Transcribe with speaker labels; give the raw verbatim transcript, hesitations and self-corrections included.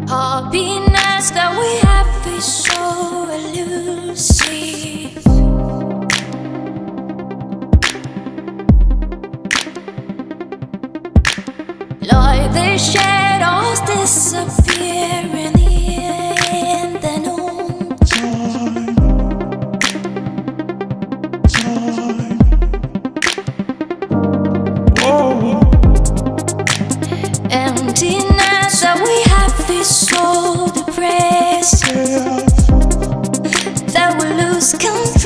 Speaker 1: Happiness that we have is so elusive. Like the shadows disappearing in the noon.
Speaker 2: Time. Time. Oh.
Speaker 1: Emptiness that we have is so depressed,
Speaker 2: Yeah.
Speaker 1: that we lose control.